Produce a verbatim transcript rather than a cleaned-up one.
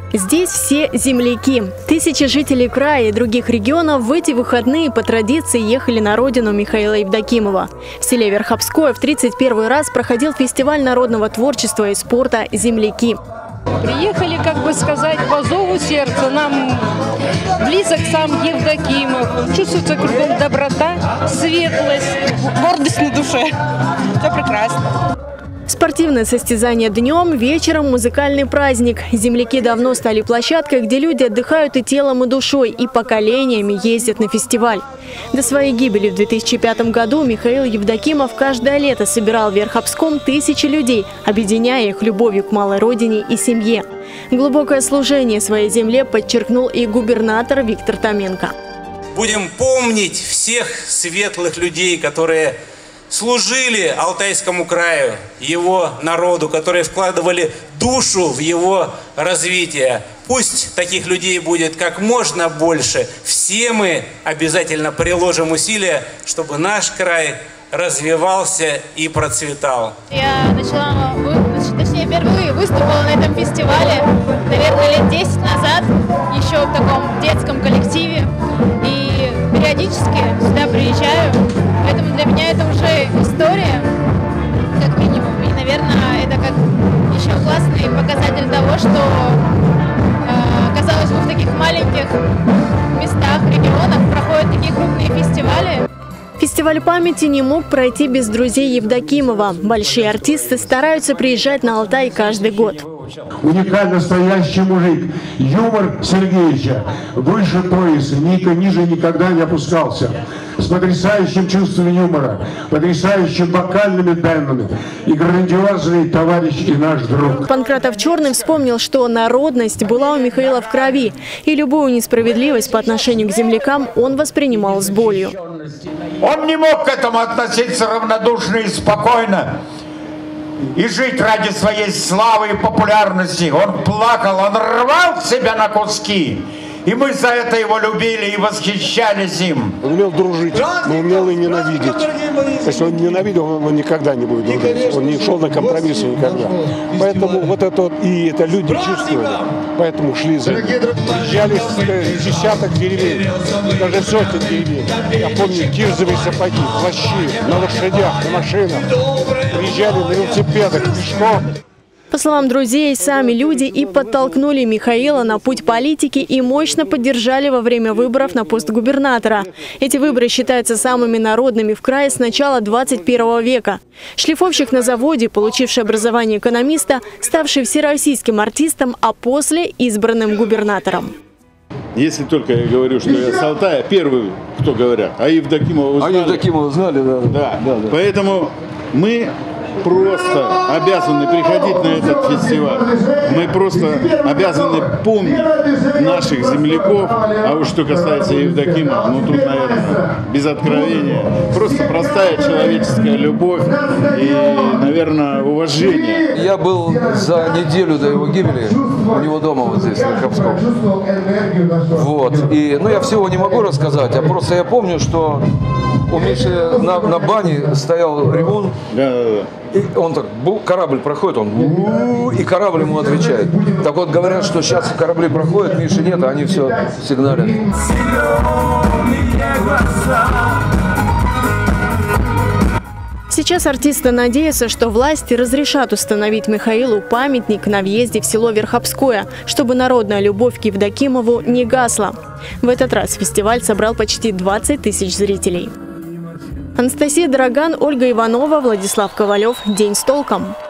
Здесь все земляки. Тысячи жителей края и других регионов в эти выходные по традиции ехали на родину Михаила Евдокимова. В селе Верховское в тридцать первый раз проходил фестиваль народного творчества и спорта «Земляки». Приехали, как бы сказать, по зову сердца. Нам близок сам Евдокимов. Чувствуется кругом доброта, светлость, гордость на душе. Все прекрасно. Спортивное состязание днем, вечером музыкальный праздник. Земляки давно стали площадкой, где люди отдыхают и телом, и душой, и поколениями ездят на фестиваль. До своей гибели в две тысячи пятом году Михаил Евдокимов каждое лето собирал в Верховском тысячи людей, объединяя их любовью к малой родине и семье. Глубокое служение своей земле подчеркнул и губернатор Виктор Томенко. Будем помнить всех светлых людей, которые служили Алтайскому краю, его народу, которые вкладывали душу в его развитие. Пусть таких людей будет как можно больше. Все мы обязательно приложим усилия, чтобы наш край развивался и процветал. Я начала, точнее, впервые выступила на этом фестивале, наверное, лет десять назад, еще в таком детском коллективе. И периодически сюда приезжаю, поэтому для меня это уже история, как минимум. И, наверное, это как еще классный показатель того, что, казалось бы, в таких маленьких местах, регионах проходят такие крупные фестивали. Фестиваль памяти не мог пройти без друзей Евдокимова. Большие артисты стараются приезжать на Алтай каждый год. Уникально настоящий мужик. Юмор Сергеевича выше пояса, ниже никогда не опускался. С потрясающим чувством юмора, потрясающими вокальными данными и грандиозный товарищ и наш друг. Панкратов Черный вспомнил, что народность была у Михаила в крови, и любую несправедливость по отношению к землякам он воспринимал с болью. Он не мог к этому относиться равнодушно и спокойно и жить ради своей славы и популярности. Он плакал, он рвал себя на куски. И мы за это его любили и восхищались им. Он умел дружить, но умел и ненавидеть. Если он ненавидел, он никогда не будет дружить. Он не шел на компромиссы никогда. Поэтому вот это вот, и это люди чувствовали, поэтому шли за ним. Приезжали с десяток деревень, даже сотни деревень. Я помню кирзовые сапоги, плащи, на лошадях, на машинах. Приезжали на велосипедах, пешком. По словам друзей, сами люди и подтолкнули Михаила на путь политики и мощно поддержали во время выборов на пост губернатора. Эти выборы считаются самыми народными в крае с начала двадцать первого века. Шлифовщик на заводе, получивший образование экономиста, ставший всероссийским артистом, а после избранным губернатором. Если только я говорю, что я с Алтая, первый, кто говорят, а Евдокимова знали. А Евдокимова знали, да. Да. Да, да. Поэтому мы просто обязаны приходить на этот фестиваль. Мы просто обязаны помнить наших земляков. А уж что касается Евдокимова, ну тут, наверное, без откровения. Просто простая человеческая любовь и, наверное, уважение. Я был за неделю до его гибели у него дома вот здесь, в Верховском. Вот. И, ну, я всего не могу рассказать, а просто я помню, что у Миши на, на бане стоял ревун. Да, да, да. И он так, корабль проходит, он, и корабль ему отвечает. Так вот, говорят, что сейчас корабли проходят, Миши нет, а они все сигналят. Сейчас артисты надеются, что власти разрешат установить Михаилу памятник на въезде в село Верховское, чтобы народная любовь к Евдокимову не гасла. В этот раз фестиваль собрал почти двадцать тысяч зрителей. Анастасия Дороган, Ольга Иванова, Владислав Ковалев. День с толком.